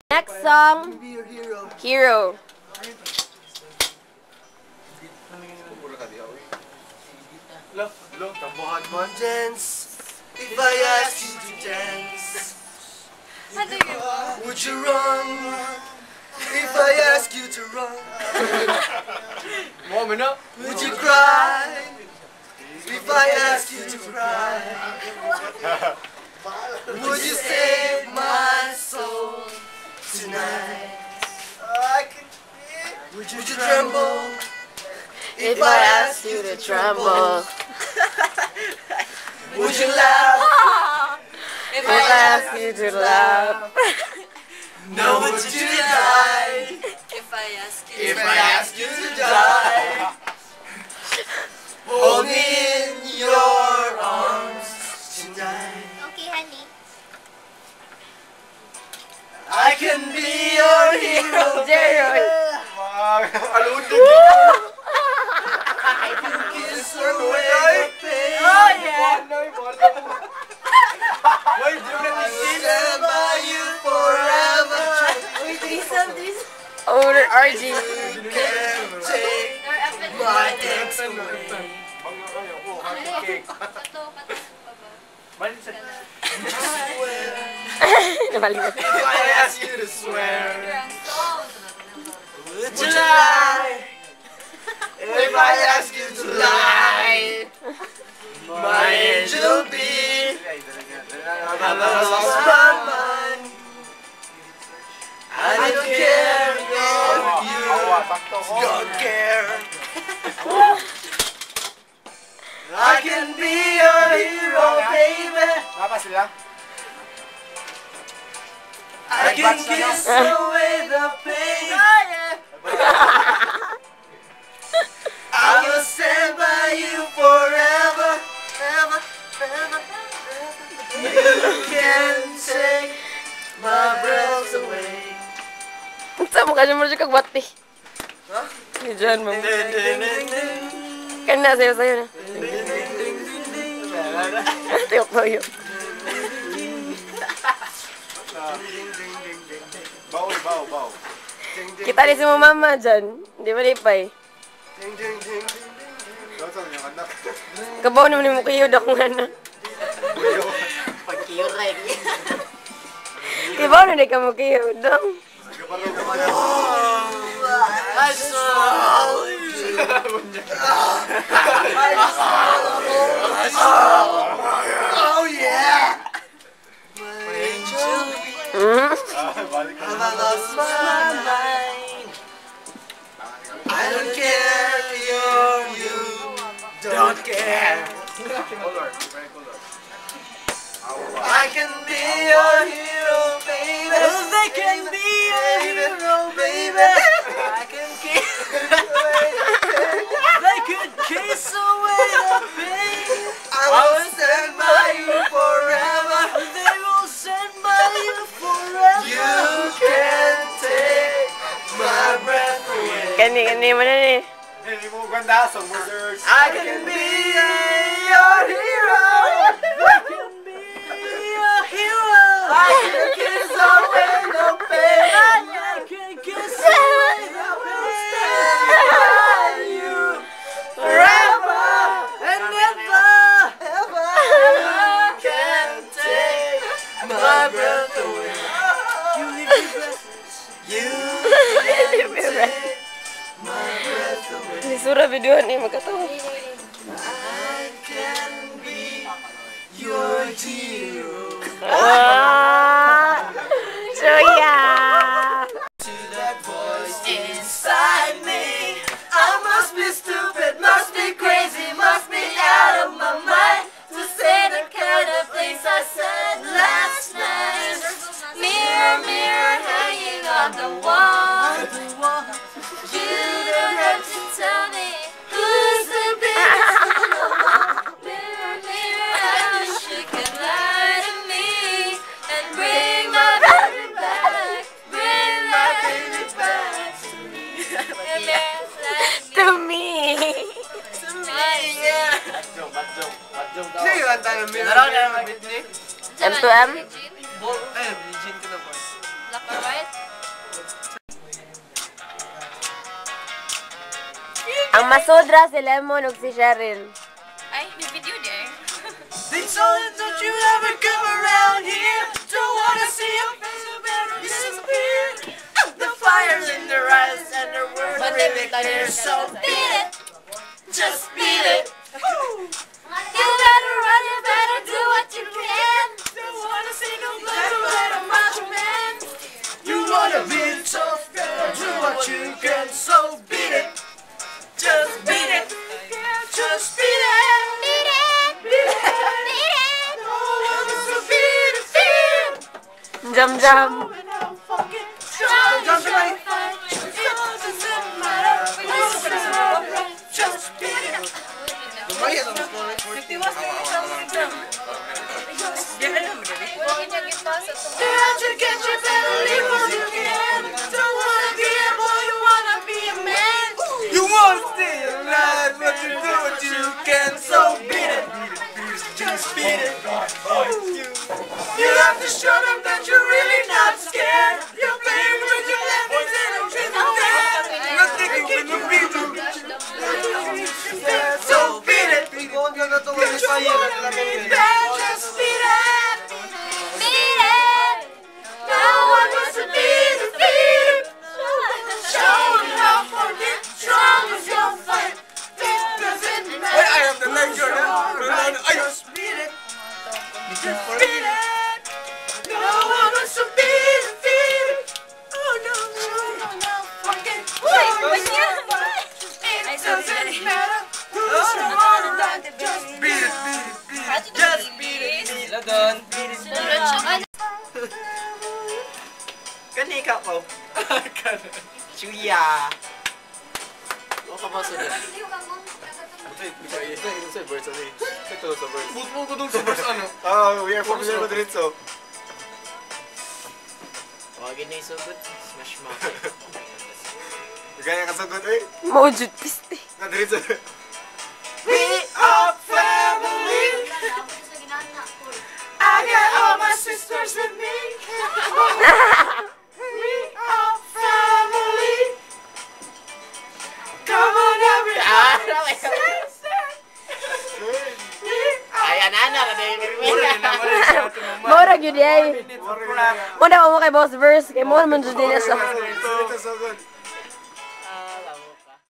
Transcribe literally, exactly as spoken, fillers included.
Next song, Hero. Dance, if I ask you to dance, would you run? If I ask you to run, would you cry? If I ask you to cry, would you save my soul tonight? Would you tremble If I ask you to tremble? Would you laugh If I ask you to laugh? No, would you die If I ask you, if I ask you to die? Hold me in your arms tonight. okay, honey. I can be your hero, Jerry. I can kiss away the pain. Oh yeah. I'll stand by you forever. Wait, threesome, threesome. Older R G. You can't take my thanks away. Nabalikan. If I ask you to swear, would you lie? If I ask you to lie, my angel bee, have I lost my mind? I don't care if you don't care. I can be your hero, baby. I can kiss away the pain. I will stand by you forever, ever, ever, ever. You can take my breath away. Sa mukha niya mo siya kagbati. Huh? Si John mo. Ding, ding, ding, ding. Kana sayo sayo na. Ding, ding, ding, ding, ding. Tuyok tuyok. Bow, bow, bow. Kita rin si mo mama dyan. Di ba lipay? Ding, ding, ding, ding, ding. Kabaw naman yung mukiyod akong anak. Pag-cute like Kabaw na di ka mukiyod dong. I saw you. I saw Oh yeah. My angel, Hmm? have I lost my mind? I don't care if you're you don't care. I can be your hero, baby. They can be your hero, baby. I can kiss away the pain. They could kiss away the pain. I will stand by you forever. They will stand by you forever. You can take my breath away. Kani, kani mo na ni. I can be your hero. I can be your hero. I can kiss away the pain. I can kiss away the pain. You forever and never, ever, ever can take my breath away. You leave me breathless. You can take my breath away. Nisura video ni magkatawa. I can be your hero. Ah! Suya! To that voice inside me, I must be stupid, must be crazy, must be out of my mind to say the kind of things I said last night. mirror, mirror hanging on the wall. You don't have to tell me who's the biggest in the world. Mirror, mirror, I wish you could lie to me and bring my baby back, bring my baby back to me. And there's like me, To me! to me, yeah. Sino yung tayo mirror? Laro na naman, Whitney. M to M? Ay, Eugene ka na po. Black or white? Ang masodra si Lemon ug si Cheryl. Ay, may video there. They told us don't you ever come around here. Don't wanna see your face, you better disappear. The fire's in their eyes and their words really clear. So beat it, just beat it. You better run, you better do what you can. Don't wanna see no blood, you better macho man. You wanna be tough, better do what you can. So beat it, just beat it, just beat it. Beat it! Beat it. Beat it! No one wants to beat it, beat it. Jam jam. Strong Jump as away. your fight. Doesn't matter. Just beat it. Huwag niya gipasa to. Can't you get your better leave what you can? Don't wanna be a boy, you wanna be a man. You wanna stay alive, but you do what you can. So beat it, just beat it. You have to show them that you're really not scared. You're playing with your left hand and I'm tripping down. Nothing you can do, beat it. So beat it. You want to beat that, just beat it. Beat it! No one wants to beat it, beat it. Show them how fucking strong is your fight. It doesn't matter. Wait, I have the leg short. Just beat it. Just beat it. No one wants to beat it, beat it. Oh no, no, no, no. Fucking Wait, strong wait is niya. your fight. It Ay, sorry, doesn't sorry. matter who's wrong or right. Just beat it, beat it, beat it. Just beat it, beat it. Ladon. Beat it, beat it. Kani ka po. Chuya. O ka ba sa din? Oh, we are familiar with it so. Oh, gini so good. Smash mo. Gaya ka sa good eh. Mo jud piste. Na diretso. We are family. I got all my sisters with me. We are family. Come on, everybody. Ayan, ana na din. Mora gyud ay. Mo na mo kay boss verse kay mo man jud nila sa. Ito so good.